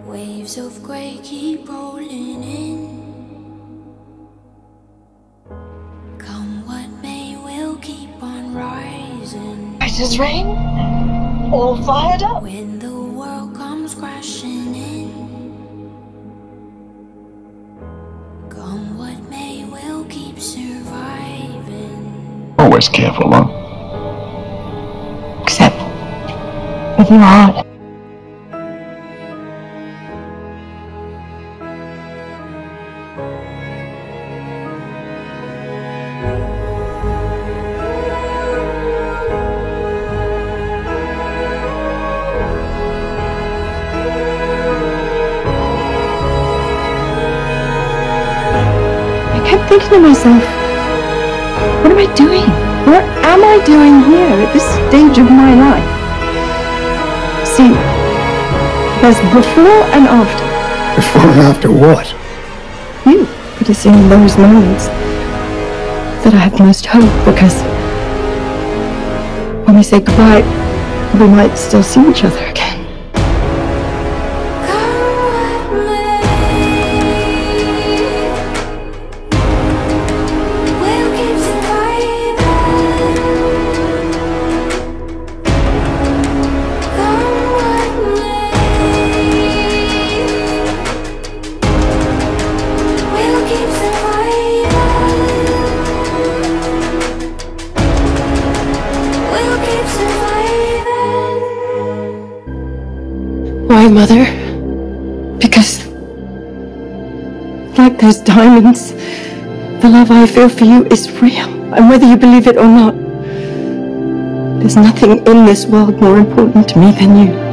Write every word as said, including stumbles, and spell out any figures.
Waves of grey keep rolling in. Come what may, we'll keep on rising. It is rain, all fired up. When the world comes crashing in. Come what may, we'll keep surviving. Always careful, huh? Except with your heart. I kept thinking to myself, what am I doing? What am I doing here at this stage of my life? See, there's before and after. Before and after what? You, it is in those moments that I have most hope, because when we say goodbye, we might still see each other again. Why, Mother? Because, like those diamonds, the love I feel for you is real. And whether you believe it or not, there's nothing in this world more important to me than you.